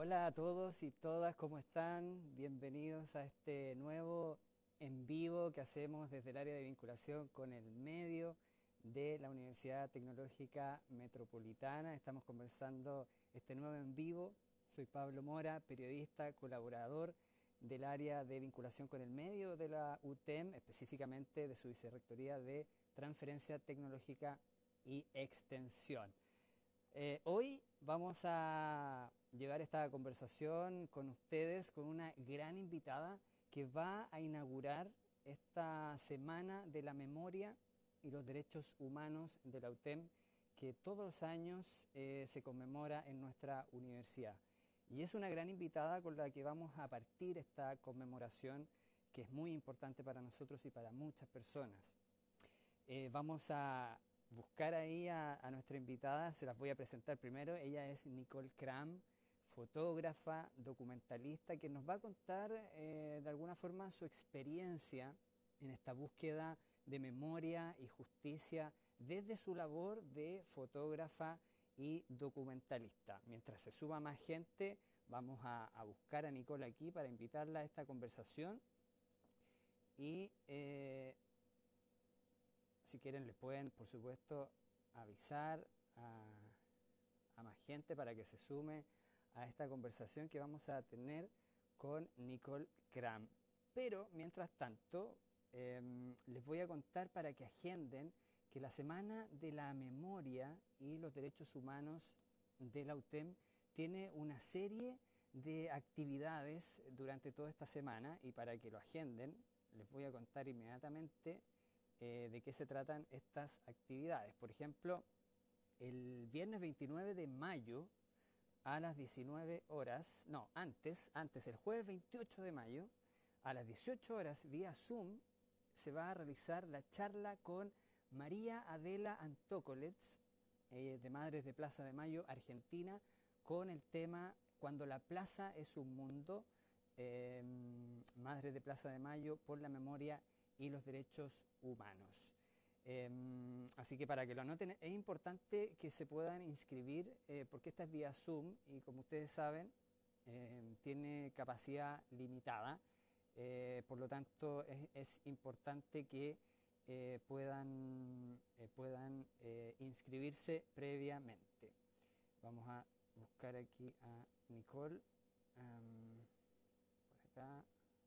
Hola a todos y todas, ¿cómo están? Bienvenidos a este nuevo en vivo que hacemos desde el área de vinculación con el medio de la Universidad Tecnológica Metropolitana. Estamos conversando este nuevo en vivo. Soy Pablo Mora, periodista, colaborador del área de vinculación con el medio de la UTEM, específicamente de su vicerrectoría de Transferencia Tecnológica y Extensión. Hoy vamos a llevar esta conversación con ustedes con una gran invitada que va a inaugurar esta Semana de la Memoria y los Derechos Humanos de la UTEM, que todos los años se conmemora en nuestra universidad. Y es una gran invitada con la que vamos a partir esta conmemoración, que es muy importante para nosotros y para muchas personas. Vamos a buscar ahí a nuestra invitada, se las voy a presentar primero. Ella es Nicole Cram, fotógrafa, documentalista, que nos va a contar de alguna forma su experiencia en esta búsqueda de memoria y justicia desde su labor de fotógrafa y documentalista. Mientras se suba más gente, vamos a buscar a Nicole aquí para invitarla a esta conversación y si quieren les pueden, por supuesto, avisar a más gente para que se sume a esta conversación que vamos a tener con Nicole Cram. Pero, mientras tanto, les voy a contar para que agenden que la Semana de la Memoria y los Derechos Humanos de la UTEM tiene una serie de actividades durante toda esta semana, y para que lo agenden les voy a contar inmediatamente de qué se tratan estas actividades. Por ejemplo, el viernes 29 de mayo a las 19 horas, no, antes, el jueves 28 de mayo, a las 18 horas, vía Zoom, se va a realizar la charla con María Adela Antócolets, de Madres de Plaza de Mayo, Argentina, con el tema Cuando la Plaza es un Mundo, Madres de Plaza de Mayo por la memoria y los derechos humanos. Así que para que lo anoten, es importante que se puedan inscribir porque esta es vía Zoom y, como ustedes saben, tiene capacidad limitada. Por lo tanto, es importante que puedan inscribirse previamente. Vamos a buscar aquí a Nicole. Por acá.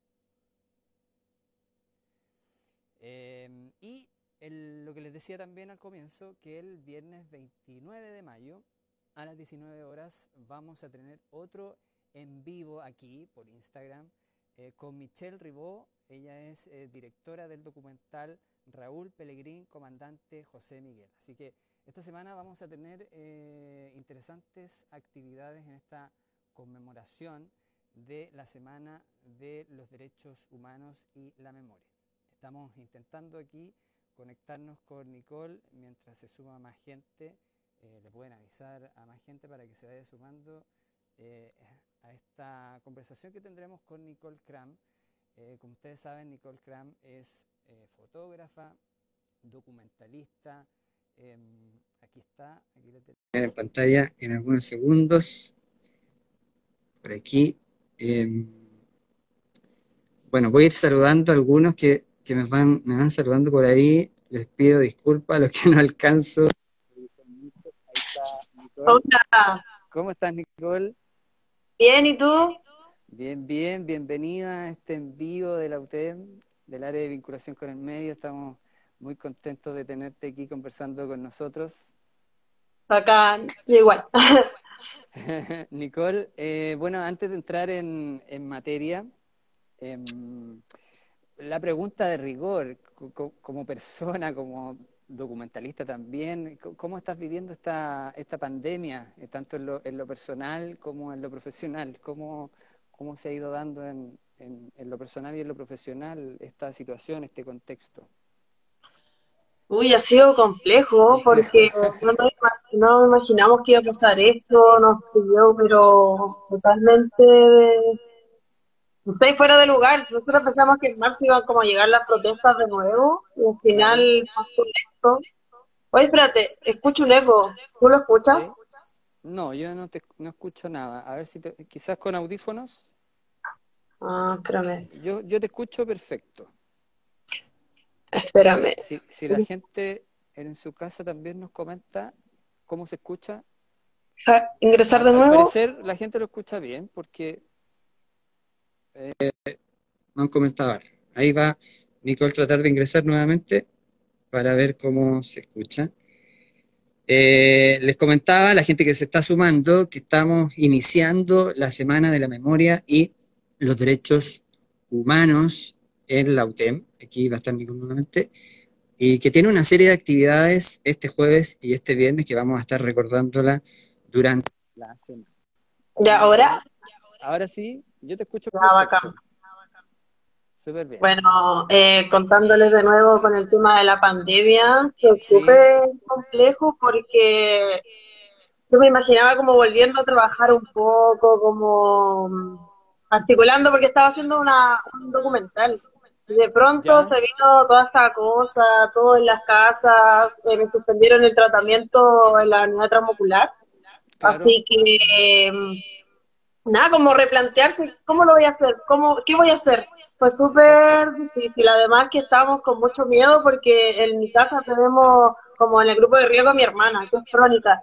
Y lo que les decía también al comienzo, que el viernes 29 de mayo a las 19 horas vamos a tener otro en vivo aquí por Instagram con Michelle Ribó. Ella es directora del documental Raúl Pelegrín, comandante José Miguel. Así que esta semana vamos a tener interesantes actividades en esta conmemoración de la Semana de los Derechos Humanos y la Memoria. Estamos intentando aquí conectarnos con Nicole mientras se suma más gente. Le pueden avisar a más gente para que se vaya sumando a esta conversación que tendremos con Nicole Cram. Como ustedes saben, Nicole Cram es fotógrafa, documentalista. Aquí está, aquí la tenemos en pantalla en algunos segundos. Por aquí. Bueno, voy a ir saludando a algunos que me van saludando por ahí. Les pido disculpas a los que no alcanzo. Son muchos. Ahí está Nicole. Hola, ¿Cómo estás, Nicole? bien, ¿y tú? Bien, bien. Bienvenida a este en vivo de la UTEM, del área de vinculación con el medio. Estamos muy contentos de tenerte aquí conversando con nosotros. Acá, igual. Nicole, bueno, antes de entrar en materia, la pregunta de rigor, como persona, como documentalista también, ¿cómo estás viviendo esta pandemia, tanto en lo personal como en lo profesional? ¿Cómo se ha ido dando en lo personal y en lo profesional esta situación, este contexto? Uy, ha sido complejo Complejo. porque no imaginamos que iba a pasar esto, nos pilló, pero totalmente, no sé, fuera de lugar. Nosotros pensamos que en marzo iban como a llegar las protestas de nuevo y al Claro. final pasó esto. Oye, espérate, escucho un eco. ¿Tú lo ¿Sí? escuchas? No, yo no escucho nada. A ver si quizás con audífonos. Ah, espérame, Yo te escucho perfecto. espérame. Si la gente en su casa también nos comenta cómo se escucha, Ingresar de al nuevo. parecer la gente lo escucha bien porque no han comentado algo. Ahí va Nicole tratar de ingresar nuevamente para ver cómo se escucha. Les comentaba a la gente que se está sumando que estamos iniciando la Semana de la Memoria y los Derechos Humanos en la UTEM. Aquí va a estar Nicole nuevamente. Y que tiene una serie de actividades este jueves y este viernes que vamos a estar recordándola durante la semana. Ya, ahora. Ahora sí, yo te escucho Ya, bacán. perfecto, súper bien. Bueno, contándoles de nuevo con el tema de la pandemia, que es Sí, súper complejo porque yo me imaginaba como volviendo a trabajar un poco, como articulando, porque estaba haciendo un documental. Y de pronto ya, se vino toda esta cosa, todo en las casas, me suspendieron el tratamiento en la unidad transmuscular. claro. Así que, nada, como replantearse, ¿cómo lo voy a hacer? ¿Qué voy a hacer? Fue Exacto. súper difícil, además que estábamos con mucho miedo porque en mi casa tenemos, como en el grupo de riesgo, a mi hermana, que es crónica.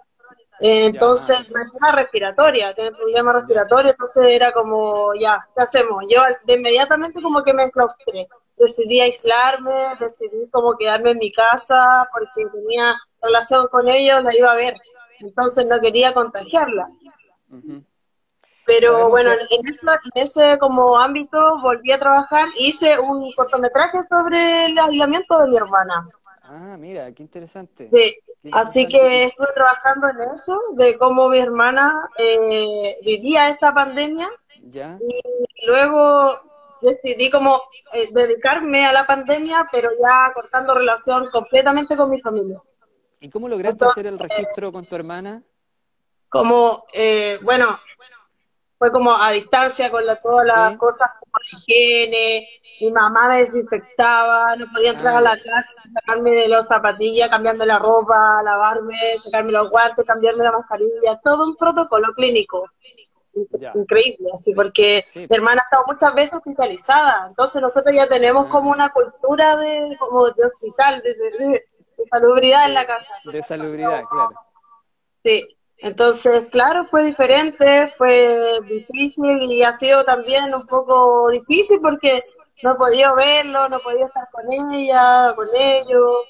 Ya, Entonces, me perfecto. una respiratoria, tiene problemas Ya. respiratorios, entonces era como, ya, ¿qué hacemos? Yo de inmediatamente como que me claustré. Decidí aislarme, decidí como quedarme en mi casa porque tenía relación con ellos, la iba a ver. Entonces no quería contagiarla. Ujú. Pero Sabemos bueno, que... en ese como ámbito volví a trabajar, hice un cortometraje sobre el aislamiento de mi hermana. Ah, mira, qué interesante. Sí, Qué así interesante. que estuve trabajando en eso, de cómo mi hermana vivía esta pandemia Ya. y luego decidí como dedicarme a la pandemia, pero ya cortando relación completamente con mi familia. ¿Y cómo lograste Entonces, hacer el registro con tu hermana? como, bueno, fue como a distancia con todas las Sí. cosas como la higiene, mi mamá me desinfectaba, no podía entrar Ah, a la ya. casa, sacarme de las zapatillas, cambiarme la ropa, lavarme, sacarme los guantes, cambiarme la mascarilla, todo un protocolo clínico Ya. increíble, así porque Sí. mi hermana ha estado muchas veces hospitalizada, entonces nosotros ya tenemos como Ah, una cultura de, como de hospital, de salubridad en la casa. de salubridad, claro. Sí, entonces, claro, fue diferente, fue difícil y ha sido también un poco difícil porque no he podido verlo, no he podido estar con ella, con ellos.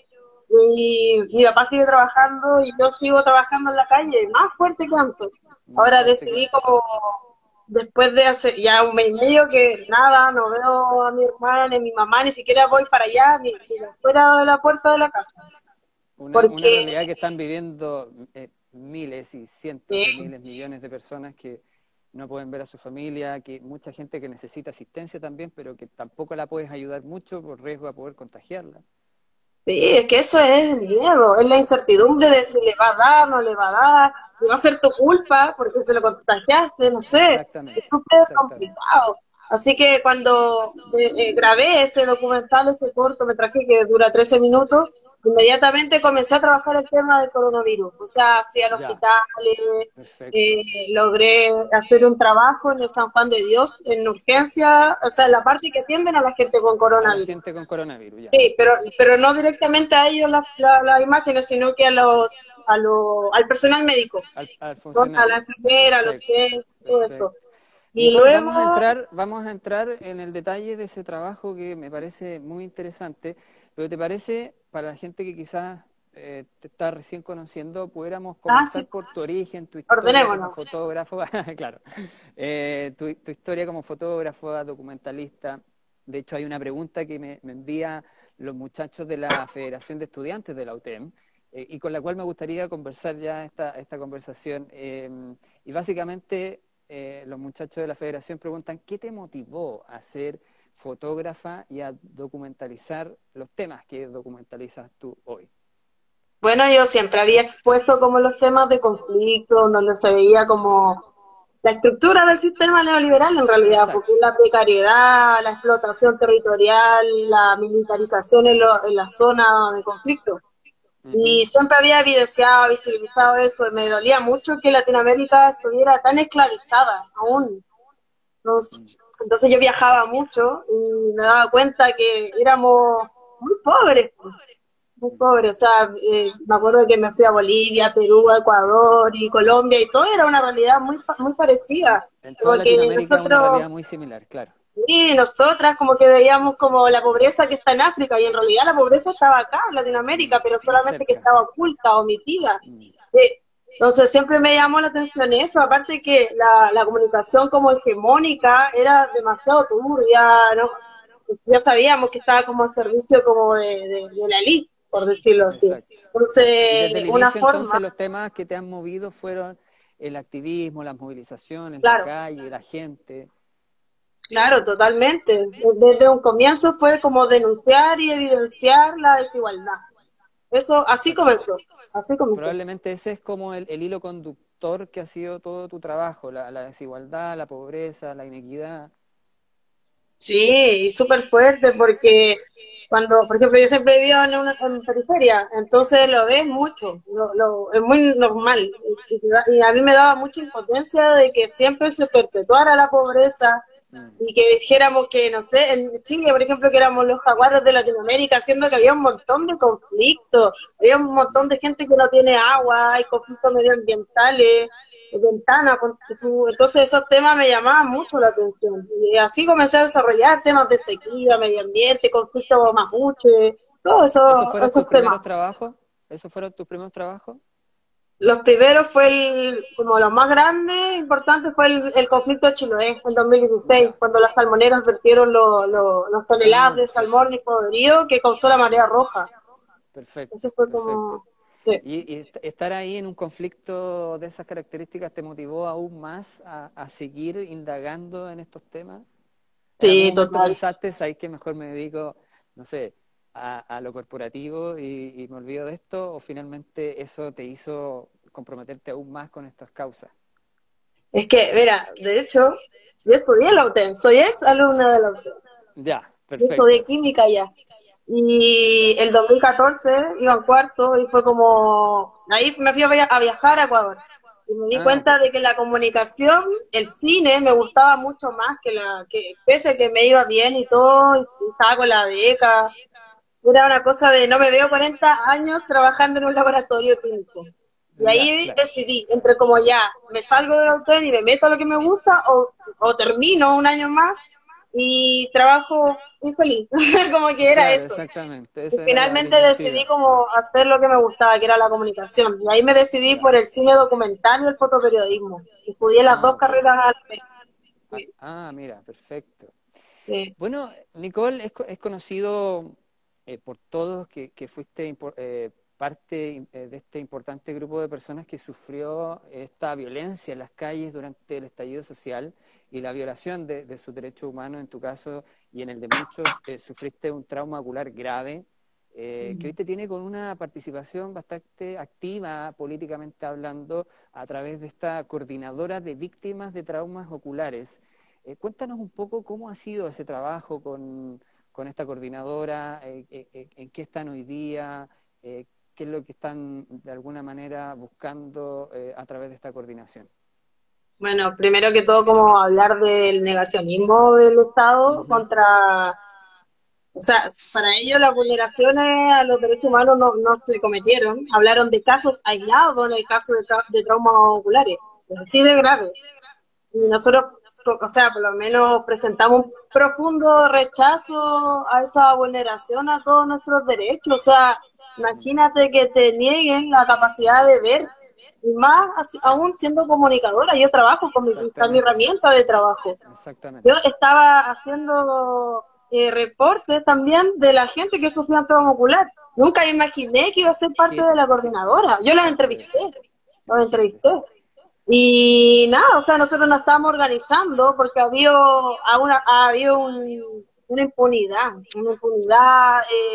Y mi papá sigue trabajando y yo sigo trabajando en la calle, más fuerte que antes. Más Ahora fuerte que... decidí como, después de hace ya un mes y medio que nada, no veo a mi hermana ni a mi mamá, ni siquiera voy para allá, ni fuera de la puerta de la casa. Una Porque realidad que están viviendo miles y cientos de eh, miles, millones de personas que no pueden ver a su familia, que mucha gente que necesita asistencia también, pero que tampoco la puedes ayudar mucho por riesgo a poder contagiarla. sí, es que eso es el miedo, es la incertidumbre de si le va a dar, no le va a dar, si va a ser tu culpa porque se lo contagiaste, no sé, es Exactamente, súper exactamente. complicado. Así que cuando grabé ese documental, ese cortometraje que dura 13 minutos, inmediatamente comencé a trabajar el tema del coronavirus. O sea, fui al Ya, hospital, perfecto. logré hacer un trabajo en el San Juan de Dios en urgencia, o sea, en la parte que atienden a la gente con A la coronavirus. gente con coronavirus, ya. Sí, pero no directamente a ellos las imágenes, sino que al personal médico, Al ¿no? A la funcionario. enfermera, a los Perfecto, test, todo eso. perfecto. Y Nicole, luego, vamos a entrar en el detalle de ese trabajo que me parece muy interesante, pero ¿te parece, para la gente que quizás te está recién conociendo, pudiéramos sí, comenzar por tu origen, tu historia como ordenémonos. fotógrafo, claro, tu historia como fotógrafo, documentalista? De hecho, hay una pregunta que me envía los muchachos de la Federación de Estudiantes de la UTEM, y con la cual me gustaría conversar ya esta conversación. Y básicamente los muchachos de la federación preguntan, ¿qué te motivó a ser fotógrafa y a documentalizar los temas que documentalizas tú hoy? Bueno, yo siempre había expuesto como los temas de conflicto, donde se veía como la estructura del sistema neoliberal en realidad, porque Exacto, la precariedad, la explotación territorial, la militarización en la zona de conflicto. Ujú, Y siempre había evidenciado, visibilizado eso, y me dolía mucho que Latinoamérica estuviera tan esclavizada aún. Entonces, mm, entonces yo viajaba mucho y me daba cuenta que éramos muy pobres, pues, muy pobres. O sea, me acuerdo que me fui a Bolivia, Perú, Ecuador y Colombia y todo era una realidad muy parecida. En toda Como que Latinoamérica una nosotros realidad muy similar, claro. y nosotras como que veíamos como la pobreza que está en África y en realidad la pobreza estaba acá en Latinoamérica, pero Más solamente que cerca. estaba oculta, omitida. Mm, Entonces siempre me llamó la atención eso, aparte que la comunicación como hegemónica era demasiado turbia, ¿no? Ya sabíamos que estaba como al servicio como de la élite, por decirlo así. exacto, exacto. Y desde Entonces, el una inicio forma, entonces los temas que te han movido fueron el activismo, las movilizaciones, la claro, calle, la gente. claro, totalmente. Desde un comienzo fue como denunciar y evidenciar la desigualdad. Eso, así Exacto. comenzó, así comenzó. Probablemente ese es como el hilo conductor que ha sido todo tu trabajo, la desigualdad, la pobreza, la inequidad. Sí, y súper fuerte porque cuando, por ejemplo, yo siempre he vivido en periferia, entonces lo ves mucho, es muy normal. Y a mí me daba mucha impotencia de que siempre se perpetuara la pobreza Mm, y que dijéramos que, no sé, en Chile, por ejemplo, que éramos los jaguares de Latinoamérica, siendo que había un montón de conflictos, había un montón de gente que no tiene agua, hay conflictos medioambientales, ventana, entonces esos temas me llamaban mucho la atención. Y así comencé a desarrollar temas de sequía, medio ambiente, conflicto mapuche, todos ¿Esos fueron tus esos temas. primeros trabajos? ¿Esos fueron tus primeros trabajos? Los primeros fue como los más grandes, importantes, fue el conflicto de Chiloé en 2016, Ya. cuando las salmoneras vertieron los toneladas Ah, de perfecto. salmón y podrido que causó la marea roja. Perfecto, Eso fue perfecto. como... Sí, Y estar ahí en un conflicto de esas características te motivó aún más a seguir indagando en estos temas. ¿En algún sí, momento total. pensaste, sabes que mejor me dedico, no sé, a lo corporativo y me olvido de esto? ¿O finalmente eso te hizo comprometerte aún más con estas causas? Es que, mira, de hecho, yo estudié en la UTEM, soy ex alumna de la UTEM. Ya, Yo estudié perfecto. química ya. Y el 2014 iba en cuarto y fue como, ahí me fui a viajar a Ecuador. Y me di Ah, cuenta de que la comunicación, el cine, me gustaba mucho más que pese a que me iba bien y todo, y estaba con la beca. Era una cosa de no me veo 40 años trabajando en un laboratorio clínico. Y ya, ahí claro. decidí, entre como ya, me salgo del hotel y me meto a lo que me gusta, o termino un año más y trabajo infeliz. Como que era Claro, eso. exactamente. Y Esa era la finalmente decidí disyuntiva. como hacer lo que me gustaba, que era la comunicación. Y ahí me decidí Ya. por el cine documental y el fotoperiodismo. Estudié las Ah, dos ok. carreras a la vez. Mira, perfecto. Sí. Bueno, Nicole, es conocido por todos que fuiste parte de este importante grupo de personas que sufrió esta violencia en las calles durante el estallido social y la violación de sus derechos humanos, en tu caso y en el de muchos, sufriste un trauma ocular grave, que hoy te tiene con una participación bastante activa, políticamente hablando, a través de esta coordinadora de víctimas de traumas oculares. Cuéntanos un poco cómo ha sido ese trabajo con esta coordinadora, en qué están hoy día, qué es lo que están de alguna manera buscando a través de esta coordinación. Bueno, primero que todo, como hablar del negacionismo del Estado Ujú, contra, o sea, para ellos las vulneraciones a los derechos humanos no se cometieron. Hablaron de casos aislados en el caso de traumas oculares, así de grave. Y mm, nosotros, o sea, por lo menos presentamos un profundo rechazo a esa vulneración a todos nuestros derechos. O sea, mm, imagínate que te nieguen la capacidad de ver, y más aún siendo comunicadora. Yo trabajo con está mi exactamente, herramienta de trabajo. Yo exactamente. estaba haciendo reportes también de la gente que sufría trauma ocular. Nunca imaginé que iba a ser parte ¿Qué de la coordinadora. Yo parte de eso? los Imagínate. entrevisté. Y nada, o sea, nosotros nos estábamos organizando porque ha habido una impunidad,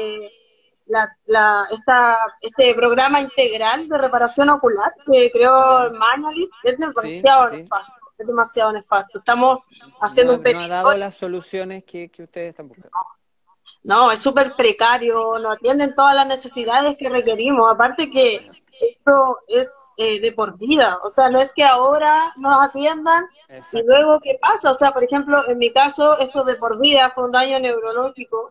este programa integral de reparación ocular que creó ¿Ya? Mañalich Sí, sí. es demasiado nefasto. Estamos No haciendo ha, un no ha petito. dado las soluciones que ustedes están buscando. No, es súper precario, no atienden todas las necesidades que requerimos. Aparte que esto es de por vida, o sea, no es que ahora nos atiendan y Exacto. luego qué pasa. O sea, por ejemplo, en mi caso, esto de por vida fue un daño neurológico.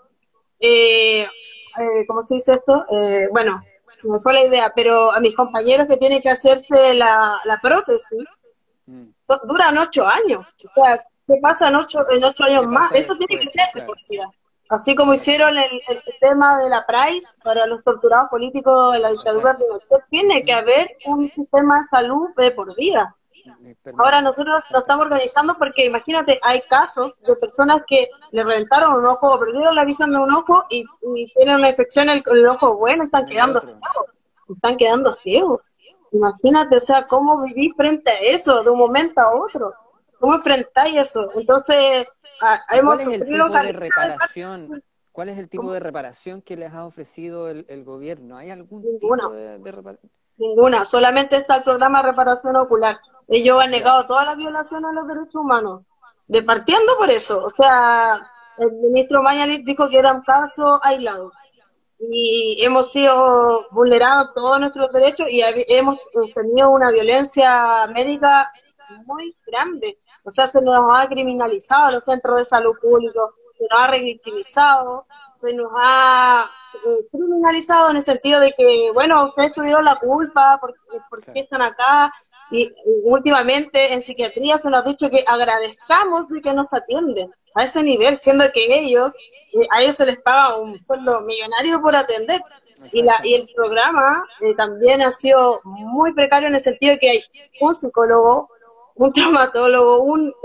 ¿Cómo se dice esto? Bueno, me fue la idea, pero a mis compañeros que tienen que hacerse la prótesis, Mm. duran 8 años. O sea, ¿qué pasa en 8 años ¿Qué más? pasa Eso tiene que después? ser de Claro, por vida. Así como hicieron exactamente. el sistema de la Price para los torturados políticos de la dictadura de Exacto. Pinochet, tiene que Ujú. haber un sistema de salud de por vida. Ahora Permanente, nosotros nos estamos exactamente. organizando porque imagínate, hay casos de personas que le reventaron un ojo o perdieron la visión de un ojo y tienen una infección en el ojo bueno, están En el quedando otro. ciegos, están quedando ciegos. Imagínate, o sea, cómo vivir frente a eso de un momento a otro. ¿Cómo enfrentáis eso? Entonces, ¿Y cuál hemos es el sufrido tipo de caleta de reparación? parte. ¿Cuál es el tipo ¿Cómo? de reparación que les ha ofrecido el gobierno? ¿Hay algún Ninguna. tipo de reparación? Ninguna, solamente está el programa de reparación ocular. Ellos han Ya, negado todas las violaciones a los derechos humanos, de partiendo por eso. O sea, el ministro Mañalich dijo que eran casos aislados y hemos sido vulnerados todos nuestros derechos y hemos tenido una violencia médica muy grande. O sea, se nos ha criminalizado los centros de salud públicos, se nos ha revictimizado, se nos ha criminalizado en el sentido de que, bueno, ustedes tuvieron la culpa, ¿por qué claro. están acá? Y últimamente en psiquiatría se nos ha dicho que agradezcamos de que nos atienden a ese nivel, siendo que a ellos se les paga un sueldo millonario por atender. Y el Exactamente. programa también ha sido muy precario en el sentido de que hay un psicólogo, un traumatólogo,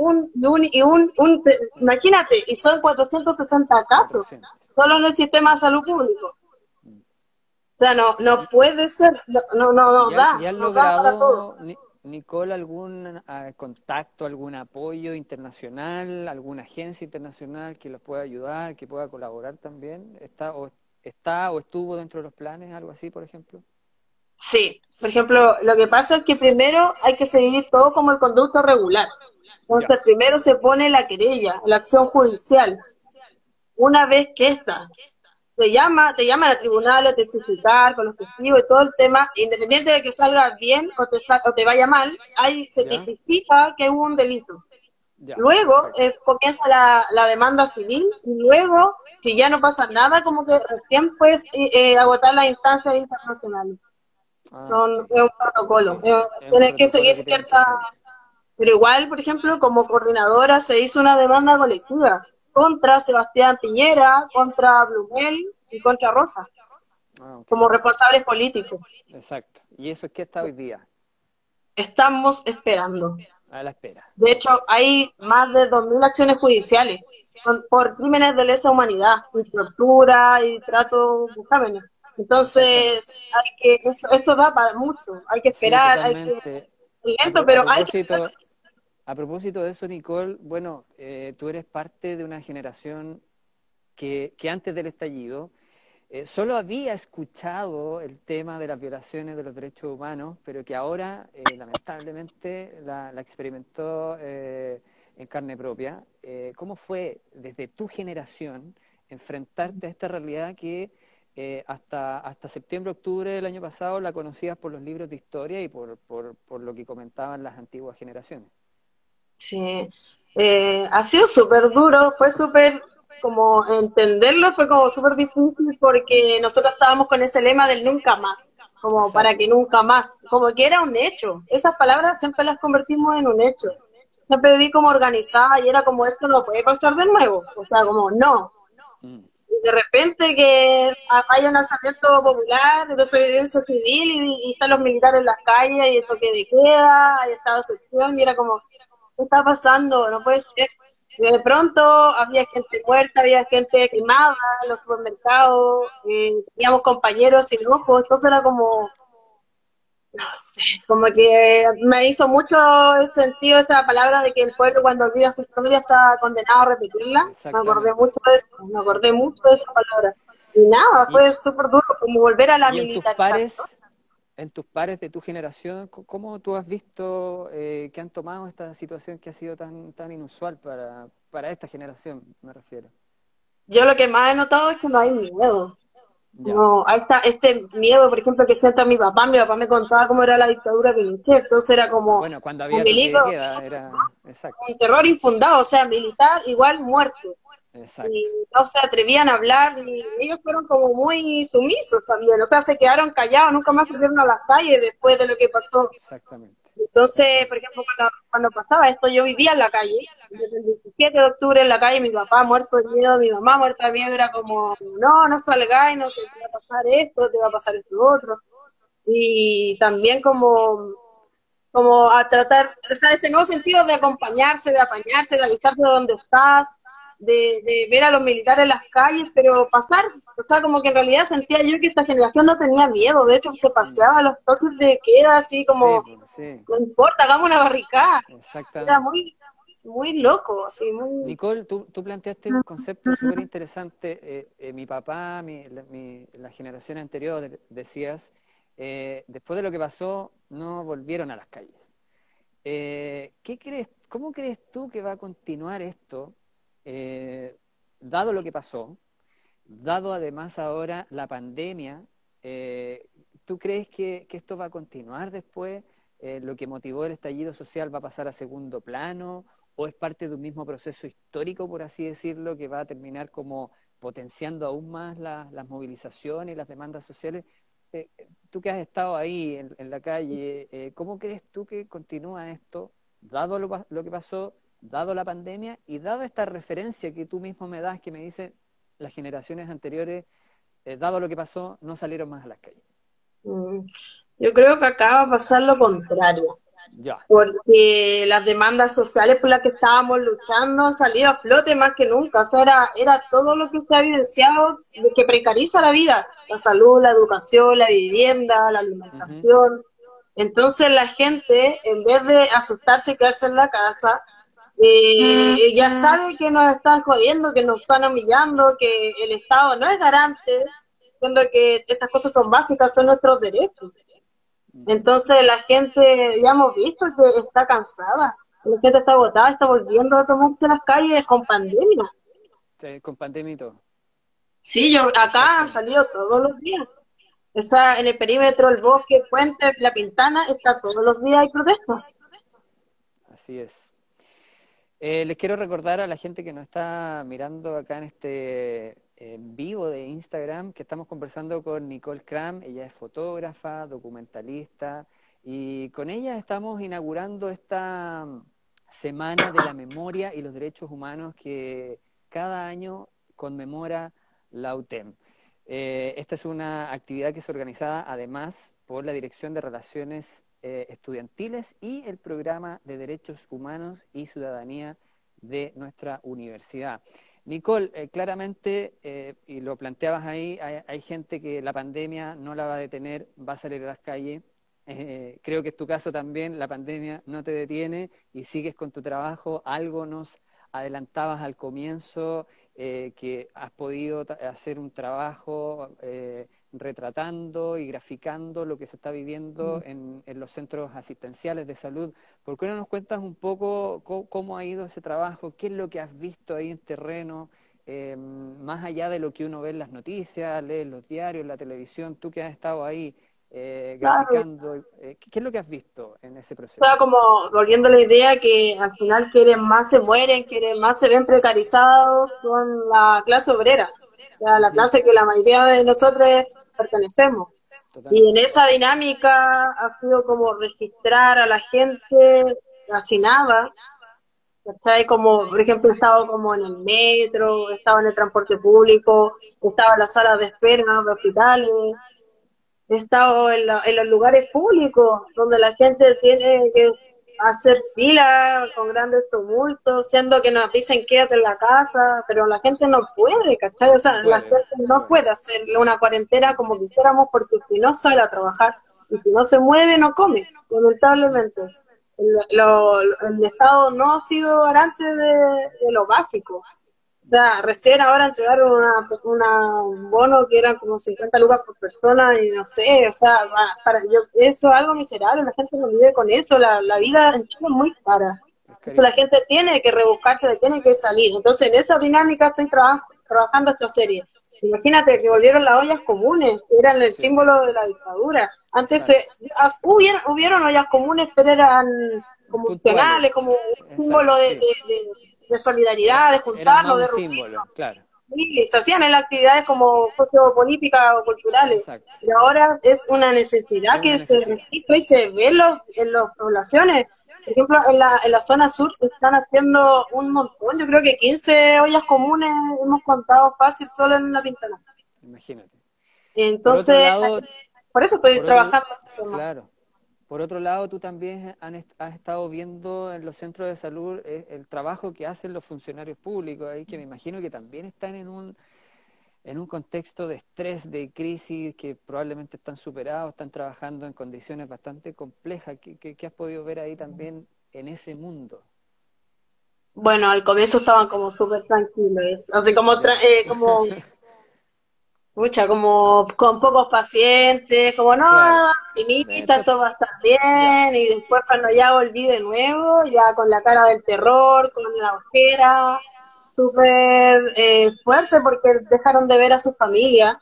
imagínate, y son 460 casos, 400. solo en el sistema de salud público. Mm. O sea, no ¿Y, puede ser, y y han no da para todo. logrado, Nicole, algún contacto, algún apoyo internacional, alguna agencia internacional que los pueda ayudar, que pueda colaborar también? ¿Está o estuvo dentro de los planes, algo así, por ejemplo? Sí, por ejemplo, lo que pasa es que primero hay que seguir todo como el conducto regular. Ya, Entonces, primero se pone la querella, la acción judicial. Una vez que esta te llaman a tribunales a testificar con los testigos y todo el tema, independiente de que salga bien o te vaya mal, ahí se ya, tipifica que hubo un delito. ya, Luego perfecto. comienza la demanda civil y luego, si ya no pasa nada, como que recién puedes agotar las instancias internacionales. Ah, ok, Es un ok. protocolo. Es un Tienes que seguir protocolo que tienen que cierta. seguir. Pero igual, por ejemplo, como coordinadora se hizo una demanda colectiva contra Sebastián Piñera, contra Blumel y contra Rosa, Ah, ok. como responsables políticos. Exacto. ¿Y eso es que está hoy día? Estamos esperando. A la espera. De hecho, hay más de 2.000 acciones judiciales por crímenes de lesa humanidad, y tortura y trato de jóvenes. Entonces, Exactamente. esto da para mucho. Hay que Sí, esperar, hay que totalmente. lento, pero hay que hacer. A propósito de eso, Nicole, bueno, tú eres parte de una generación que antes del estallido solo había escuchado el tema de las violaciones de los derechos humanos, pero que ahora, lamentablemente, la experimentó en carne propia. ¿Cómo fue desde tu generación enfrentarte a esta realidad que hasta septiembre, octubre del año pasado la conocías por los libros de historia y por lo que comentaban las antiguas generaciones? Sí, ha sido súper duro, fue súper, como entenderlo fue como súper difícil porque Mm, nosotros estábamos con ese lema del nunca más, como para exacto. que nunca más, como que era un hecho, esas palabras siempre las convertimos en un hecho. Siempre vi como organizada y era como esto no puede pasar de nuevo, o sea, como no. Mm, Y de repente que haya un alzamiento popular, de desobediencia civil y están los militares en las calles y el toque de queda, y estado de excepción y era como, ¿qué está pasando? No puede ser. Y de pronto había gente muerta, había gente quemada en los supermercados, teníamos compañeros sin ojos, entonces era como, no sé, como que me hizo mucho sentido esa palabra de que el pueblo cuando olvida su historia está condenado a repetirla. Me acordé exactamente. mucho de eso, me acordé mucho Exactamente. de esa palabra. Y nada, Y, fue súper duro, como volver a la y militarización. en tus pares de tu generación, ¿cómo tú has visto que han tomado esta situación que ha sido tan inusual para esta generación, me refiero? yo lo que más he notado es que no hay miedo. Ya. No, ahí está este miedo, por ejemplo, que sienta mi papá me contaba cómo era la dictadura de Pinochet, entonces era como Bueno, cuando un había toque milico, de queda, era exacto, un terror infundado, o sea, militar igual muerto. exacto, Y no se atrevían a hablar y ellos fueron como muy sumisos también, o sea, se quedaron callados, nunca más salieron a las calles después de lo que pasó. exactamente, Entonces, por exactamente. ejemplo, cuando pasaba esto, yo vivía en la calle, desde el 17 de octubre en la calle, mi papá muerto de miedo, mi mamá muerta de miedo, era como, no, no salgáis, no te va a pasar esto, te va a pasar esto otro. Y también como a tratar, o sea, este nuevo sentido de acompañarse, de apañarse, de avisarte de dónde estás, de ver a los militares en las calles, pero pasar, o sea, como que en realidad sentía yo que esta generación no tenía miedo, de hecho se Mm. paseaba a los toques de queda así Sí, como, pues, sí, no importa, hagamos una barricada, era exactamente. muy loco, así, muy... Nicole, tú planteaste un concepto súper interesante. Mi papá, la generación anterior, decías, después de lo que pasó, no volvieron a las calles. ¿Cómo crees tú que va a continuar esto, eh, dado lo que pasó, dado además ahora la pandemia? ¿Tú crees que esto va a continuar después? ¿Lo que motivó el estallido social va a pasar a segundo plano? ¿O es parte de un mismo proceso histórico, por así decirlo, que va a terminar como potenciando aún más las movilizaciones y las demandas sociales? Tú que has estado ahí en la calle, ¿cómo crees tú que continúa esto, dado lo que pasó, dado la pandemia y dado esta referencia que tú mismo me das, que me dice las generaciones anteriores, dado lo que pasó, no salieron más a las calles? mm, Yo creo que acá va a pasar lo contrario, Ya. porque las demandas sociales por las que estábamos luchando han salido a flote más que nunca. O sea, era todo lo que se ha evidenciado de que precariza la vida, la salud, la educación, la vivienda, la Ujú. alimentación. Entonces la gente, en vez de asustarse y quedarse en la casa, ya sabe que nos están jodiendo, que nos están humillando, que el Estado no es garante, cuando que estas cosas son básicas, son nuestros derechos. Ujú. Entonces la gente, ya hemos visto que está cansada, la gente está agotada, está volviendo a tomarse las calles con pandemia. Sí, con pandemia y todo. Sí, yo acá han Exactamente. salido todos los días. Esa, en el perímetro, el bosque, el puente, la Pintana, está todos los días hay protestas. Así es. Les quiero recordar a la gente que nos está mirando acá en este en vivo de Instagram que estamos conversando con Nicole Cram. Ella es fotógrafa, documentalista y con ella estamos inaugurando esta Semana de la Memoria y los Derechos Humanos que cada año conmemora la UTEM. Esta es una actividad que es organizada además por la Dirección de Relaciones Estudiantiles y el Programa de Derechos Humanos y Ciudadanía de nuestra universidad. Nicole, claramente, y lo planteabas ahí, hay gente que la pandemia no la va a detener, va a salir a las calles. Creo que es tu caso también, la pandemia no te detiene y sigues con tu trabajo. Algo nos adelantabas al comienzo, que has podido hacer un trabajo retratando y graficando lo que se está viviendo en los centros asistenciales de salud. ¿Por qué no nos cuentas un poco cómo ha ido ese trabajo? ¿Qué es lo que has visto ahí en terreno? Más allá de lo que uno ve en las noticias, lee en los diarios, en la televisión, tú que has estado ahí Claro, graficando, ¿qué es lo que has visto en ese estaba proceso? como volviendo a la idea que al final quienes más se mueren, quienes más se ven precarizados son la clase obrera, o sea, la Ujú. clase que la mayoría de nosotros pertenecemos. Y en Totalmente. esa dinámica ha sido como registrar a la gente hacinada, ¿cachai? Como, por ejemplo, he estado como en el metro, he estado en el transporte público, he estado en las salas de espera de hospitales, he estado en los lugares públicos donde la gente tiene que hacer fila con grandes tumultos, siendo que nos dicen quédate en la casa, pero la gente no puede, ¿cachai? O No sea, la puede, gente no no puede. puede hacer una cuarentena como quisiéramos porque si no sale a trabajar y si no se mueve no come, Ujú. lamentablemente. El Estado no ha sido garante de lo básico. O sea, recién ahora entregaron un bono que eran como 50 lucas por persona y no sé, o sea, para yo, eso es algo miserable, la gente no vive con eso, la vida en Chile es muy cara. Es Entonces la carísimo. gente tiene que rebuscarse, tiene que salir. Entonces en esa dinámica estoy trabajando, trabajando esta serie. Imagínate que volvieron las ollas comunes, que eran el Sí, símbolo de la dictadura. Antes exacto. hubieron ollas comunes, pero eran como Puntuales, opcionales, como un símbolo exacto, sí. de solidaridad, de Eran más juntarnos, un de símbolo, reunirnos. claro. Sí, se hacían en las actividades como sociopolíticas o culturales. Exacto. Y ahora es una necesidad Es una que se necesidad. registra y se ve en las poblaciones. Por ejemplo, en la zona sur se están haciendo un montón. Yo creo que 15 ollas comunes hemos contado fácil solo en una pintana. Imagínate. Por otro Entonces, lado, por eso estoy por otro, trabajando en ese tema. claro. Por otro lado, tú también has estado viendo en los centros de salud el trabajo que hacen los funcionarios públicos ahí, que me imagino que también están en un contexto de estrés, de crisis, que probablemente están superados, están trabajando en condiciones bastante complejas. ¿Qué has podido ver ahí también en ese mundo? Bueno, al comienzo estaban como súper tranquilos, así como, Ya. como mucha, como con pocos pacientes, como no, Claro. optimista, Esto, todo va a estar ya. bien, y después cuando ya volví de nuevo, ya con la cara del terror, con la ojera, súper fuerte porque dejaron de ver a su familia,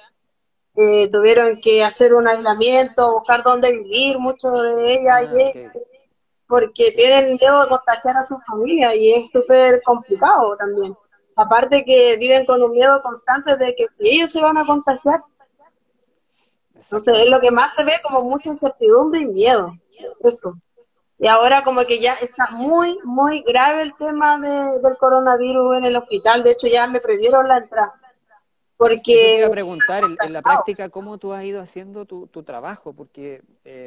tuvieron que hacer un aislamiento, buscar dónde vivir, muchos de ellas, Ah, ok. porque tienen miedo de contagiar a su familia y es súper complicado también. Aparte que viven con un miedo constante de que si ellos se van a contagiar, entonces es lo que Exactamente. más se ve como mucha incertidumbre y miedo. Eso. Y ahora como que ya está muy, muy grave el tema del coronavirus en el hospital. De hecho ya me prohibieron la entrada. Eso te iba Porque a preguntar, en la práctica, ¿cómo tú has ido haciendo tu trabajo? Porque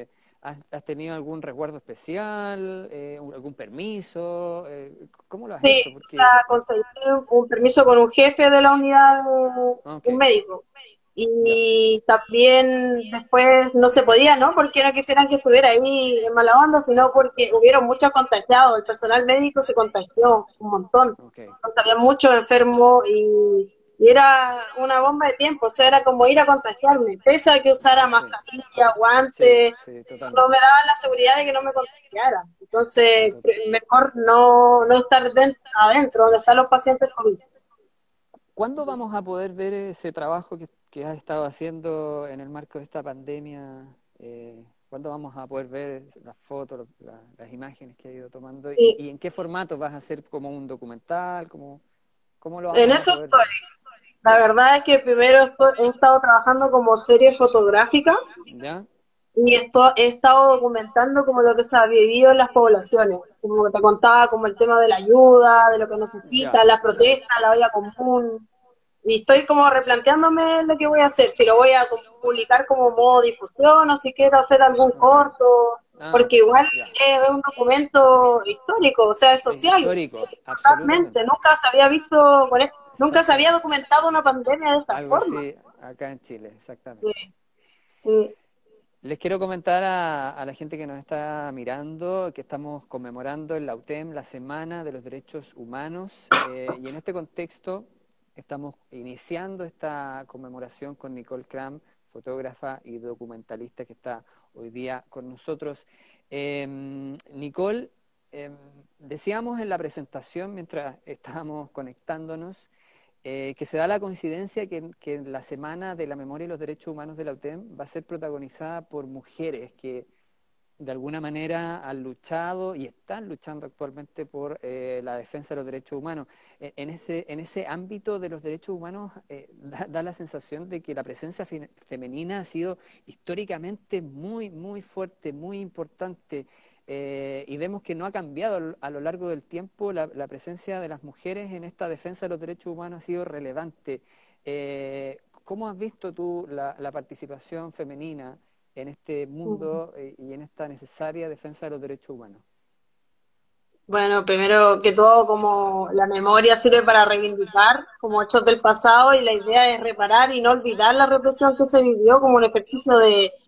has tenido algún resguardo especial, algún permiso, ¿cómo lo has sí, hecho? o sea, Porque, conseguí un permiso con un jefe de la unidad, ok, un médico. ya, Y también después no se podía, ¿no? Porque no quisieran que estuviera ahí en mala onda, sino porque hubieron muchos contagiados. El personal médico se contagió un montón. ok, Entonces había muchos enfermos y era una bomba de tiempo. O sea, era como ir a contagiarme. Pese a que usara sí, mascarilla, sí, guantes, sí, no me totalmente, daban la seguridad de que no me contagiara. sí, Entonces, total. mejor no estar adentro, donde están los pacientes COVID. ¿Cuándo vamos a poder ver ese trabajo que has estado haciendo en el marco de esta pandemia? ¿Cuándo vamos a poder ver las fotos, las imágenes que has ido tomando? Y Y en qué formato vas a hacer como un documental? ¿Cómo lo en vamos a eso poder ver? la verdad es que primero he estado trabajando como serie fotográfica ¿Ya? y he estado documentando como lo que se ha vivido en las poblaciones, como que te contaba como el tema de la ayuda, de lo que Ya, necesita, la perfecto. protesta, la olla común. Y estoy como replanteándome lo que voy a hacer, si lo voy a publicar como modo difusión o si quiero hacer algún Ok. corto, Ah, porque igual ya. es un documento histórico, o sea, es social, Histórico, totalmente. absolutamente. Nunca se había visto, nunca se había Exactamente. documentado una pandemia de esta Algo forma. así acá en Chile, Sí, exactamente. sí. Les quiero comentar a la gente que nos está mirando que estamos conmemorando en la UTEM la Semana de los Derechos Humanos y en este contexto estamos iniciando esta conmemoración con Nicole Cram, fotógrafa y documentalista que está hoy día con nosotros. Nicole, decíamos en la presentación mientras estábamos conectándonos que se da la coincidencia que la Semana de la Memoria y los Derechos Humanos de la UTEM va a ser protagonizada por mujeres que de alguna manera han luchado y están luchando actualmente por la defensa de los derechos humanos. En ese ámbito de los derechos humanos da la sensación de que la presencia femenina ha sido históricamente muy, muy fuerte, muy importante. Y vemos que no ha cambiado a lo largo del tiempo la presencia de las mujeres en esta defensa de los derechos humanos ha sido relevante. ¿Cómo has visto tú la participación femenina en este mundo y en esta necesaria defensa de los derechos humanos? Bueno, primero que todo, como la memoria sirve para reivindicar como hechos del pasado y la idea es reparar y no olvidar la represión que se vivió como un ejercicio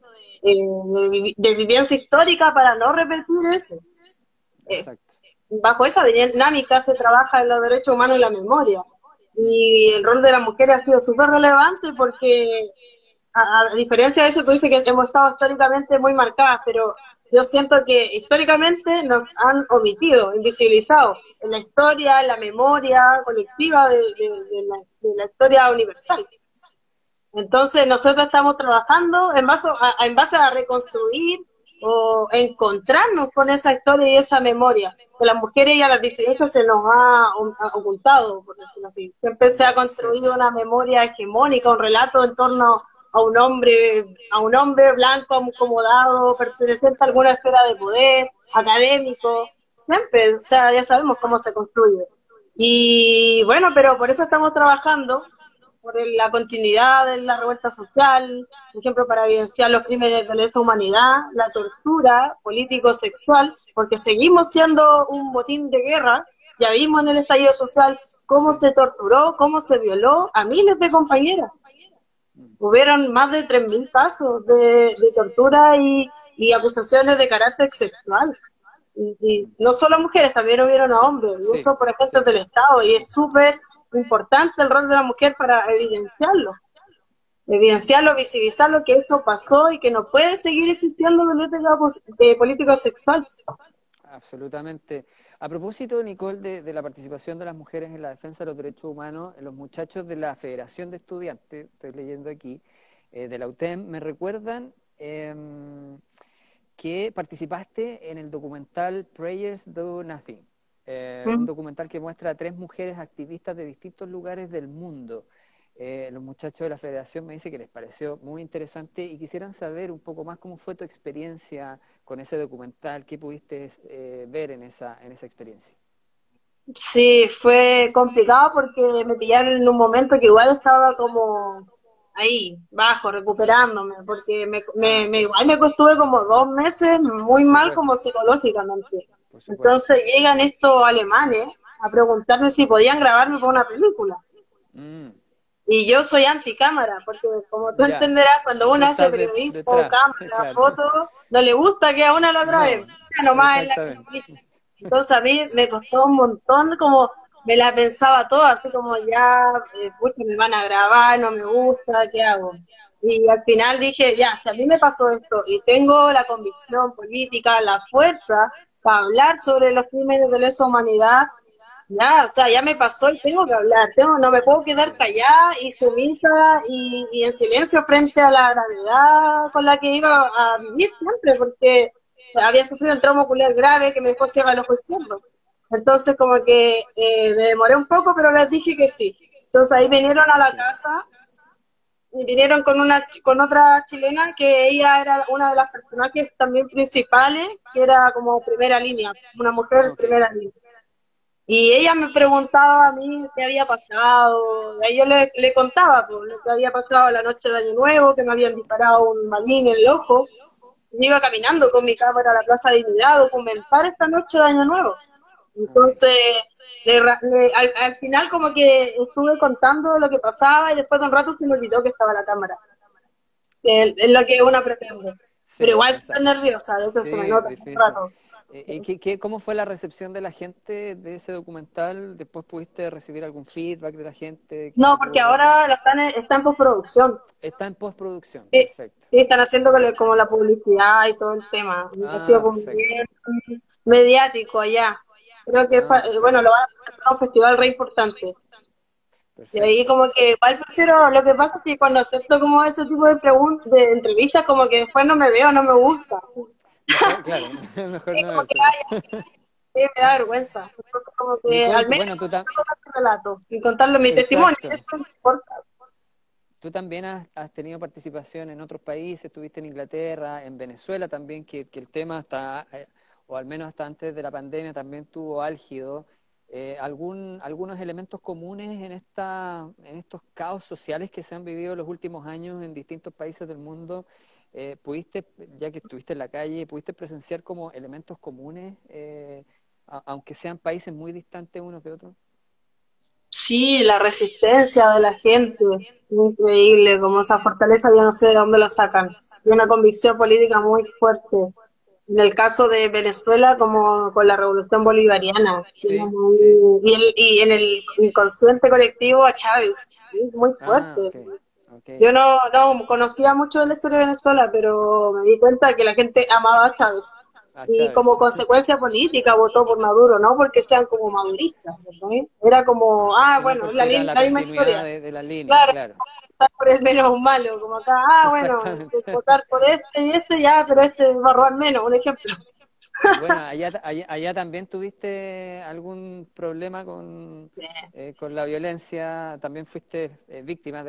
de vivencia histórica para no repetir eso. Eh, Exacto. Bajo esa dinámica se trabaja en los derechos humanos y la memoria. Y el rol de la mujer ha sido súper relevante porque, a diferencia de eso, tú dices que hemos estado históricamente muy marcadas, pero yo siento que históricamente nos han omitido, invisibilizado en la historia, en la memoria colectiva de la historia universal. Entonces nosotros estamos trabajando en base a reconstruir o encontrarnos con esa historia y esa memoria. Que las mujeres y a las disidencias se nos ha ocultado, por decirlo así. Siempre se ha construido una memoria hegemónica, un relato en torno a un hombre blanco, acomodado, perteneciente a alguna esfera de poder, académico. Siempre, o sea, ya sabemos cómo se construye. Y bueno, pero por eso estamos trabajando por la continuidad de la revuelta social, por ejemplo, para evidenciar los crímenes de lesa humanidad, la tortura político-sexual, porque seguimos siendo un botín de guerra. Ya vimos en el estallido social cómo se torturó, cómo se violó a miles de compañeras. Hubieron más de 3.000 casos de tortura y acusaciones de carácter sexual. Y no solo a mujeres, también hubieron a hombres, y eso por agentes del Estado, y es súper importante el rol de la mujer para evidenciarlo, visibilizarlo, que eso pasó y que no puede seguir existiendo de política sexual. Absolutamente. A propósito, Nicole, de la participación de las mujeres en la defensa de los derechos humanos, los muchachos de la Federación de Estudiantes, estoy leyendo aquí, de la UTEM, me recuerdan que participaste en el documental Prayers Do Nothing, un documental que muestra a 3 mujeres activistas de distintos lugares del mundo. Los muchachos de la Federación me dicen que les pareció muy interesante y quisieran saber un poco más cómo fue tu experiencia con ese documental, qué pudiste ver en esa experiencia. Sí, fue complicado porque me pillaron en un momento que igual estaba como ahí, bajo, recuperándome, porque igual me estuve como 2 meses muy mal como psicológicamente. Entonces llegan estos alemanes a preguntarme si podían grabarme para una película. Y yo soy anticámara, porque como tú entenderás, cuando uno hace periodismo, cámara, foto, no le gusta que a una lo graben, nomás en la película. Entonces a mí me costó un montón, como me la pensaba toda, así como ya, me van a grabar, no me gusta, ¿qué hago? Y al final dije, ya, si a mí me pasó esto y tengo la convicción política, la fuerza para hablar sobre los crímenes de lesa humanidad, ya, o sea, ya me pasó y tengo que hablar, no me puedo quedar callada y sumisa y en silencio frente a la gravedad con la que iba a vivir siempre, porque había sufrido un trauma ocular grave que me dejó ciega el ojo izquierdo. Entonces como que me demoré un poco, pero les dije que sí. Entonces ahí vinieron a la casa y vinieron con otra chilena que ella era una de las personajes también principales, que era como primera línea, una mujer primera línea. Y ella me preguntaba a mí qué había pasado, y yo le contaba pues, lo que había pasado la noche de Año Nuevo, que me habían disparado un balín en el ojo. Y iba caminando con mi cámara a la Plaza Dignidad a documentar esta noche de Año Nuevo. Entonces, al final como que estuve contando lo que pasaba y después de un rato se me olvidó que estaba la cámara. Que es lo que uno pretende. Sí, pero igual estoy nerviosa, de eso se me nota un rato. ¿Cómo fue la recepción de la gente de ese documental? ¿Después pudiste recibir algún feedback de la gente? No, porque ahora está en postproducción. Está en postproducción, perfecto. Sí, están haciendo como la publicidad y todo el tema. Ha sido como bien mediático allá. Creo que, bueno, lo van a hacer en un festival re importante. Perfecto. Y ahí como que igual prefiero, lo que pasa es que cuando acepto como ese tipo de preguntas, de entrevistas, como que después no me veo, no me gusta. Claro, mejor no como que sí, me da vergüenza. Entonces, como que Nicole, al menos relato y contarlo mi testimonio. Eso no importa. Tú también has tenido participación en otros países, estuviste en Inglaterra, en Venezuela también, que el tema está, o al menos hasta antes de la pandemia, también tuvo álgido. Algunos elementos comunes en estos caos sociales que se han vivido en los últimos años en distintos países del mundo. ¿Pudiste, ya que estuviste en la calle, pudiste presenciar como elementos comunes, aunque sean países muy distantes unos de otros? Sí, la resistencia de la gente, increíble, como esa fortaleza, yo no sé de dónde la sacan. Y una convicción política muy fuerte. En el caso de Venezuela, como con la revolución bolivariana, sí, y en el inconsciente colectivo a Chávez, es muy fuerte. Ok. Yo no conocía mucho de la historia de Venezuela, pero me di cuenta que la gente amaba a Chávez. A Y Chávez. como consecuencia política votó por Maduro, no porque sean como maduristas, ¿no? Era como, Sino bueno, es la, porque era la la misma continuidad historia. de la línea, Claro, claro. votar por el menos malo, como acá, bueno, Exactamente. votar por este y este ya, pero este va a robar menos, un ejemplo. Bueno, allá también tuviste algún problema con la violencia, también fuiste víctima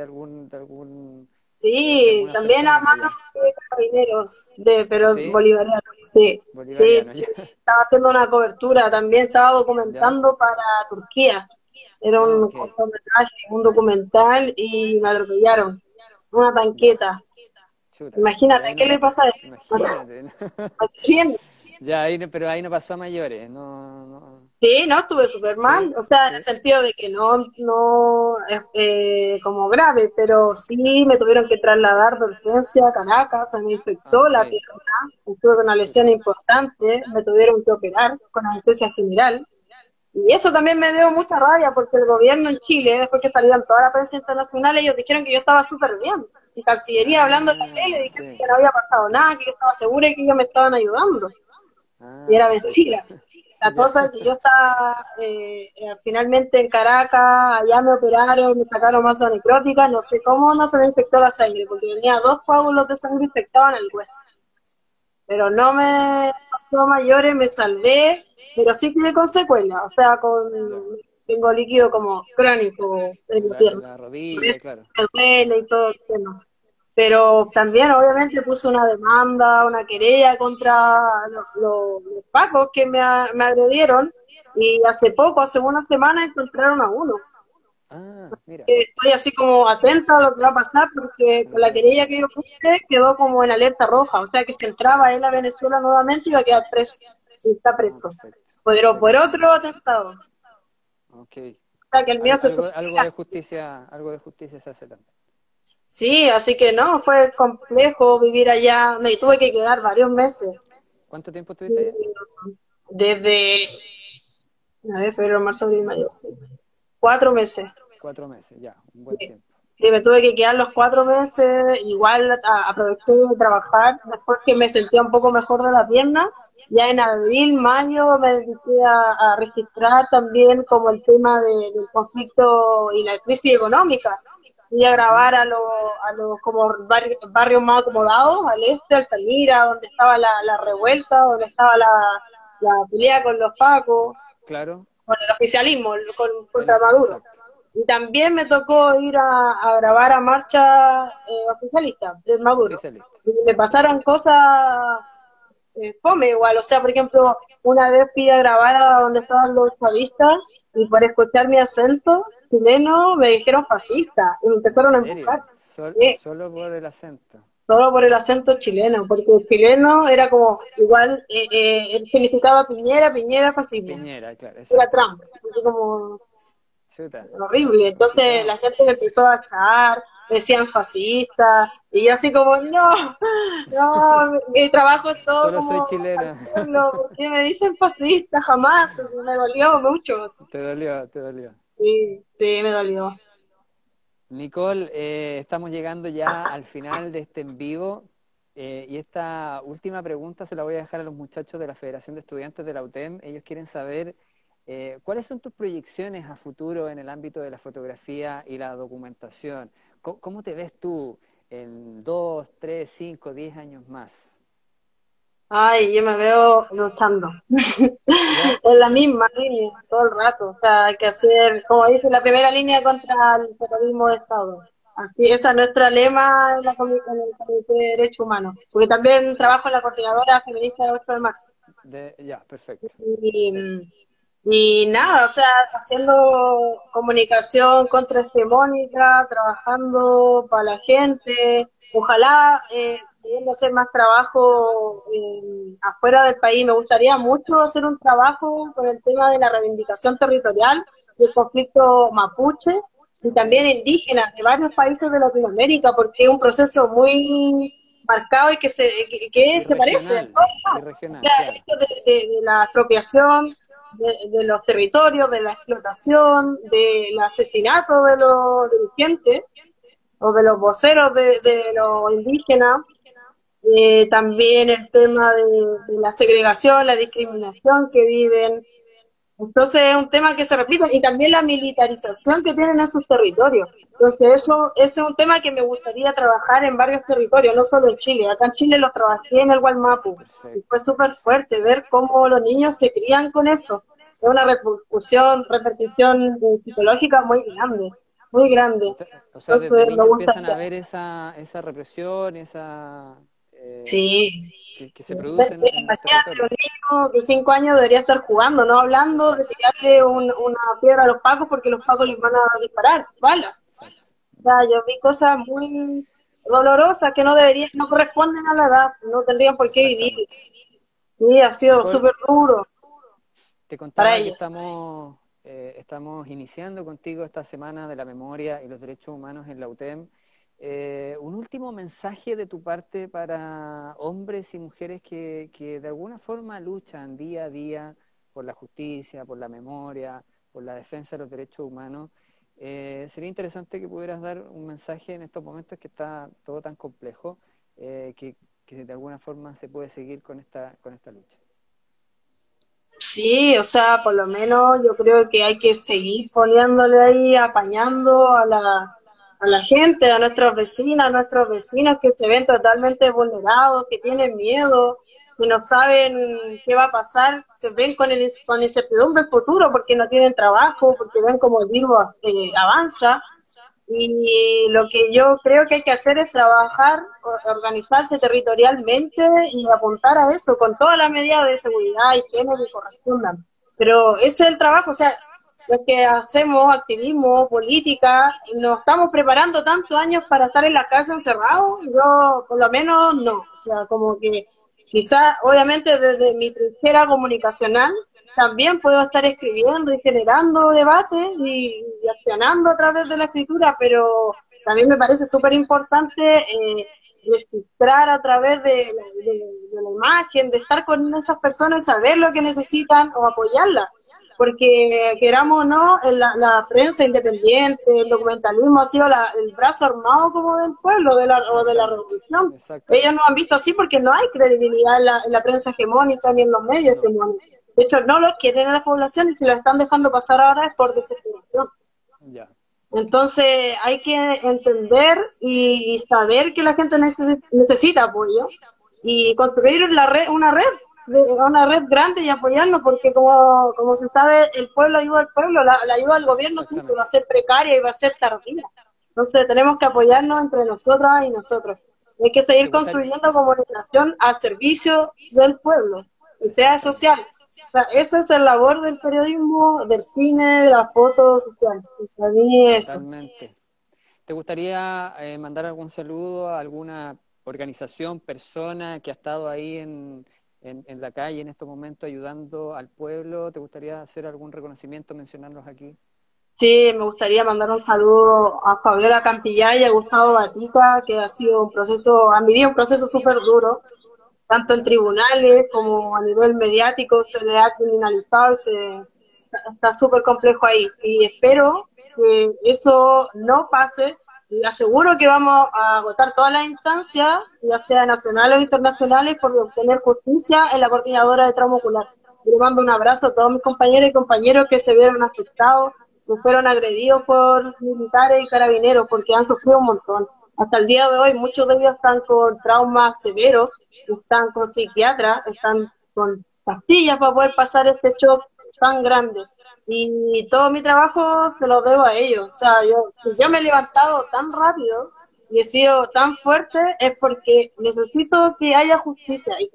de Sí, algunas también a personas manos allá. de carabineros, pero ¿Sí? bolivarianos, sí. Sí, Bolivariano, ya. estaba haciendo una cobertura, también estaba ¿Ya? documentando para Turquía. Era Ah, un ok. cortometraje, un documental y me atropellaron. Una Ya, tanqueta. chuta. Y Imagínate, ahí ¿qué no, le pasa a eso? imagínate, ¿no? ¿A quién? Ya, pero ahí no pasó a mayores, no, no. Sí, no, estuve súper ¿Sí? mal, o sea, en el ¿Sí? sentido de que no como grave, pero sí me tuvieron que trasladar de urgencia a Caracas, se me Ah, infectó ok. la pierna, estuve con una lesión Chuta. importante, me tuvieron que operar con anestesia general, y eso también me dio mucha rabia, porque el gobierno en Chile, después que salían toda la prensa internacional, ellos dijeron que yo estaba súper bien, y Cancillería hablando en la tele, Ah, dijeron ok. que no había pasado nada, que yo estaba segura y que ellos me estaban ayudando, y Ah, era perfecto. mentira. La Ya. cosa es que yo estaba finalmente en Caracas, allá me operaron, me sacaron masa necrótica, no sé cómo no se me infectó la sangre, porque tenía 2 coágulos de sangre infectados en el hueso. Pero no me pasó a mayores, me salvé, pero sí quedé con secuelas, o sea, Ya. tengo líquido como crónico en la En pierna. la Por rodilla, eso claro. me duele y todo el tema. Pero también, obviamente, puse una demanda, una querella contra los pacos que me agredieron. Y hace poco, hace una semana, encontraron a uno. Ah, mira, Estoy así como atenta a lo que va a pasar porque lo con que la va a querella pasar. que yo puse quedó como en alerta roja. O sea que si entraba él a Venezuela nuevamente iba a quedar preso. Y está Ah, preso. perfecto. Pero por Perfecto. otro atentado. O Ok. sea que el mío se Algo sospecha. algo de justicia se hace también. Sí, así que no, fue complejo vivir allá. Me tuve que quedar varios meses. ¿Cuánto tiempo estuviste allá? Desde, a ver, febrero, marzo, abril, mayo. 4 meses. 4 meses, ya, un buen Sí. tiempo. Y me tuve que quedar los 4 meses. Igual aproveché de trabajar después que me sentía un poco mejor de la pierna. Ya en abril, mayo me dediqué a registrar también como el tema del conflicto y la crisis económica. Fui a Ujú. grabar a los como barrios más acomodados, al este, Altamira, donde estaba la revuelta, donde estaba la pelea con los pacos, Claro, con el oficialismo, contra Maduro. exacto. Y también me tocó ir a grabar a marcha oficialista de Maduro. Oficialista. Y me pasaron Perfecto. cosas fome igual. O sea, por ejemplo, una vez fui a grabar a donde estaban los chavistas y por escuchar mi acento chileno me dijeron fascista y me ¿En empezaron a serio? empujar. Sí, Solo por el acento. solo por el acento chileno, porque el chileno era como igual, significaba Piñera, Piñera fascismo. Piñera, claro, Era exacto. Trump. Así como Chuta, horrible. Entonces la complicado. gente me empezó a echar, me decían fascista, y yo así como, no, no, mi trabajo es todo Solo soy como para el chilena. pueblo, ¿por qué me dicen fascista? Jamás, me dolió mucho. Te dolió, te dolió. Sí, sí, me dolió. Nicole, estamos llegando ya al final de este en vivo y esta última pregunta se la voy a dejar a los muchachos de la Federación de Estudiantes de la UTEM. Ellos quieren saber cuáles son tus proyecciones a futuro en el ámbito de la fotografía y la documentación. ¿Cómo te ves tú en 2, 3, 5, 10 años más? Ay, yo me veo luchando. ¿Ya? En la misma línea, todo el rato. O sea, hay que hacer, como dice, la primera línea contra el terrorismo de Estado. Así, esa es nuestra lema en, en el Comité de Derechos Humanos. Porque también trabajo en Perfecto. la coordinadora feminista de 8 de marzo. Ya, perfecto. Perfecto. Y, y nada, o sea, haciendo comunicación contrahegemónica, trabajando para la gente, ojalá pudiendo hacer más trabajo afuera del país. Me gustaría mucho hacer un trabajo con el tema de la reivindicación territorial del conflicto mapuche y Ok. también indígena de varios países de Latinoamérica, porque es un proceso muy marcado y que Y se parece a todos. regional, claro. Esto de la apropiación de los territorios, de la explotación, del asesinato de los dirigentes, o de los voceros de los indígenas, también el tema de la segregación, la discriminación que viven. Entonces es un tema que se repite y también la militarización que tienen en sus territorios. Entonces eso ese es un tema que me gustaría trabajar en varios territorios, no solo en Chile. Acá en Chile lo trabajé en el Gualmapu y fue Perfecto. súper fuerte ver cómo los niños se crían con eso. Es una repercusión psicológica muy grande, muy grande. O sea, desde Entonces me niño empiezan gustaría, a ver esa represión, esa sí. que se produce en los Imagínate, territorios. un niño de 5 años debería estar jugando, no hablando de Exacto, tirarle exacto, una piedra a los pacos porque los pacos les exacto, van a disparar, balas. exacto. O sea, yo vi cosas muy dolorosas que no deberían, no corresponden a la edad, no tendrían por qué vivir. Exactamente. Y ha sido Nicole, súper duro te para contaba que ellos. estamos iniciando contigo esta semana de la memoria y los derechos humanos en la UTEM. Un último mensaje de tu parte para hombres y mujeres que de alguna forma luchan día a día por la justicia, por la memoria, por la defensa de los derechos humanos. Sería interesante que pudieras dar un mensaje en estos momentos que está todo tan complejo, que de alguna forma se puede seguir con esta lucha. Sí, o sea, por lo menos yo creo que hay que seguir poniéndole ahí, apañando a la gente, a nuestros vecinas, a nuestros vecinos que se ven totalmente vulnerados, que tienen miedo, que no saben qué va a pasar, se ven con incertidumbre el futuro porque no tienen trabajo, porque ven como el virus avanza. Y lo que yo creo que hay que hacer es trabajar, organizarse territorialmente y apuntar a eso con todas las medidas de seguridad y higiene que correspondan. Pero ese es el trabajo, o sea, los que hacemos activismo, política, nos estamos preparando tantos años para estar en la casa encerrados, yo por lo menos no, o sea, como que quizá, obviamente desde mi trinchera comunicacional, también puedo estar escribiendo y generando debates y accionando a través de la escritura, pero también me parece súper importante registrar a través de la imagen, de estar con esas personas, saber lo que necesitan o apoyarlas. Porque queramos o no, la prensa independiente, el documentalismo ha sido el brazo armado como del pueblo o de la Exactamente, revolución. Ellos exactamente. no han visto así porque no hay credibilidad en la prensa hegemónica ni en los medios No, hegemónicos. De hecho, no lo quieren en la población y si lo están dejando pasar ahora es por desesperación. ya. Entonces hay que entender y saber que la gente necesita apoyo y construir una red grande y apoyarnos porque como se sabe, el pueblo ayuda al pueblo, la ayuda al gobierno siempre va a Exactamente. ser precaria y va a ser tardía. Entonces tenemos que apoyarnos entre nosotras y nosotros. Hay que ¿Te seguir gustaría? construyendo comunicación al servicio del pueblo y sea Exactamente. social. O sea, esa es la labor del periodismo, del cine, de la foto social. Pues para mí eso. Totalmente. ¿Te gustaría mandar algún saludo a alguna organización, persona que ha estado ahí en la calle en estos momentos ayudando al pueblo? ¿Te gustaría hacer algún reconocimiento, mencionarlos aquí? Sí, me gustaría mandar un saludo a Fabiola Campillay y a Gustavo Batica, que ha sido un proceso, han vivido un proceso súper duro, tanto en ¿Ya? tribunales como a nivel mediático, se le ha criminalizado y está súper complejo ahí. Y espero que eso no pase. Y aseguro que vamos a agotar todas las instancias, ya sea nacionales o internacionales, por obtener justicia en la coordinadora de trauma ocular. Le mando un abrazo a todos mis compañeros y compañeros que se vieron afectados, que fueron agredidos por militares y carabineros, porque han sufrido un montón. Hasta el día de hoy, muchos de ellos están con traumas severos, están con psiquiatras, están con pastillas para poder pasar este shock tan grande. Y todo mi trabajo se lo debo a ellos. O sea, si yo me he levantado tan rápido y he sido tan fuerte es porque necesito que haya justicia y que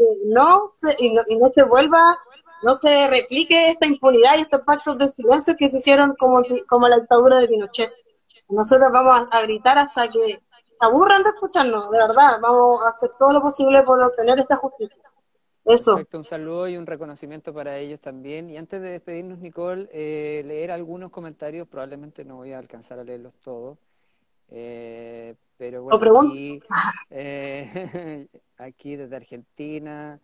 y no se vuelva, no se replique esta impunidad y estos pactos de silencio que se hicieron como la dictadura de Pinochet. Nosotros vamos a gritar hasta que se aburran de escucharnos, de verdad. Vamos a hacer todo lo posible por obtener esta justicia. Eso. Perfecto, un saludo y un reconocimiento para ellos también. Y antes de despedirnos, Nicole, leer algunos comentarios, probablemente no voy a alcanzar a leerlos todos, pero O bueno, pregunto. aquí desde Argentina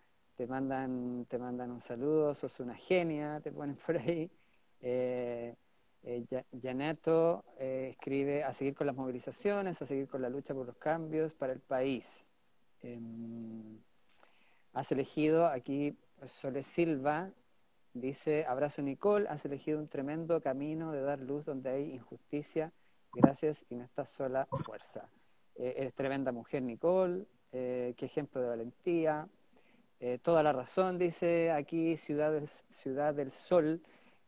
te mandan un saludo, sos una genia, te ponen por ahí. Janeto escribe a seguir con las movilizaciones, a seguir con la lucha por los cambios para el país. Has elegido aquí, Sole Silva, dice, abrazo Nicole, has elegido un tremendo camino de dar luz donde hay injusticia, gracias y no estás sola, fuerza. Eres tremenda mujer, Nicole, qué ejemplo de valentía. Toda la razón, dice aquí Ciudad del Sol,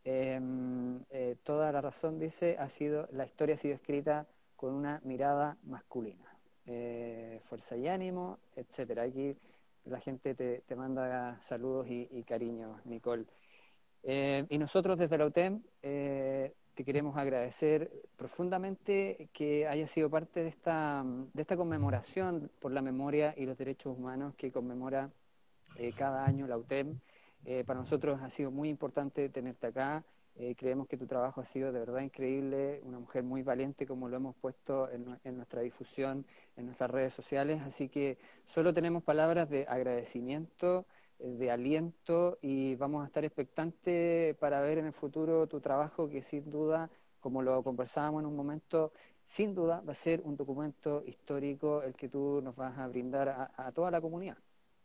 toda la razón, dice, la historia ha sido escrita con una mirada masculina. Fuerza y ánimo, etcétera. Aquí la gente te manda saludos y cariños, Nicole. Y nosotros desde la UTEM te queremos agradecer profundamente que hayas sido parte de esta conmemoración por la memoria y los derechos humanos que conmemora cada año la UTEM. Para nosotros ha sido muy importante tenerte acá. Creemos que tu trabajo ha sido de verdad increíble, una mujer muy valiente como lo hemos puesto en nuestra difusión, en nuestras redes sociales, así que solo tenemos palabras de agradecimiento, de aliento y vamos a estar expectantes para ver en el futuro tu trabajo que sin duda, como lo conversábamos en un momento, sin duda va a ser un documento histórico el que tú nos vas a brindar a toda la comunidad.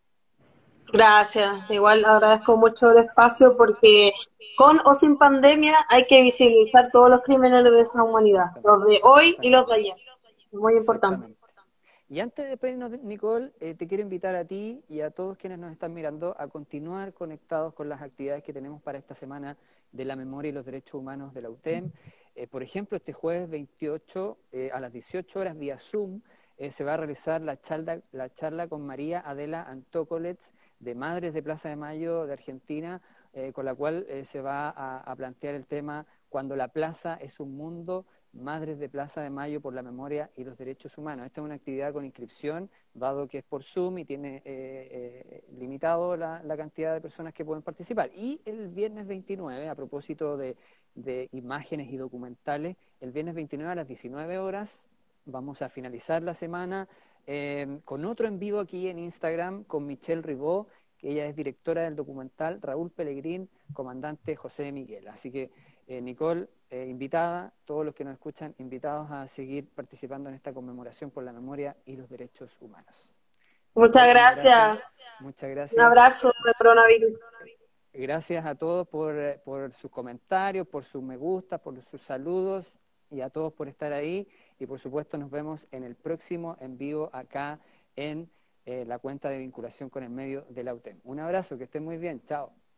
Gracias. Igual agradezco mucho el espacio porque con o sin pandemia hay que visibilizar todos los crímenes de esa humanidad, los de hoy y los de ayer. Es muy importante. Exactamente. Y antes de despedirnos, Nicole, te quiero invitar a ti y a todos quienes nos están mirando a continuar conectados con las actividades que tenemos para esta semana de la memoria y los derechos humanos de la UTEM. Por ejemplo, este jueves 28 a las 18 horas vía Zoom se va a realizar la charla con María Adela Antócolets de Madres de Plaza de Mayo de Argentina, con la cual se va a plantear el tema Cuando la plaza es un mundo, Madres de Plaza de Mayo por la memoria y los derechos humanos. Esta es una actividad con inscripción, dado que es por Zoom y tiene limitado la cantidad de personas que pueden participar. Y el viernes 29, a propósito de imágenes y documentales, el viernes 29 a las 19 horas vamos a finalizar la semana con otro en vivo aquí en Instagram con Michelle Ribó, que ella es directora del documental Raúl Pelegrín, comandante José Miguel. Así que Nicole, invitada, todos los que nos escuchan, invitados a seguir participando en esta conmemoración por la memoria y los derechos humanos. Muchas Nicole, gracias. muchas Un gracias. abrazo de coronavirus. Gracias a todos por sus comentarios, por sus me gusta, por sus saludos y a todos por estar ahí. Y por supuesto nos vemos en el próximo en vivo acá en la cuenta de vinculación con el medio de la UTEM. Un abrazo, que estén muy bien. Chao.